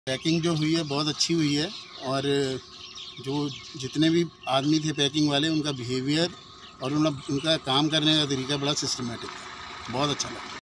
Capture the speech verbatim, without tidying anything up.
Packing जो हुई है बहुत अच्छी हुई है और जो जितने भी आदमी थे पैकिंग वाले उनका बिहेवियर और उनका उनका काम करने का तरीका बड़ा सिस्टमेटिक था, बहुत अच्छा लगा।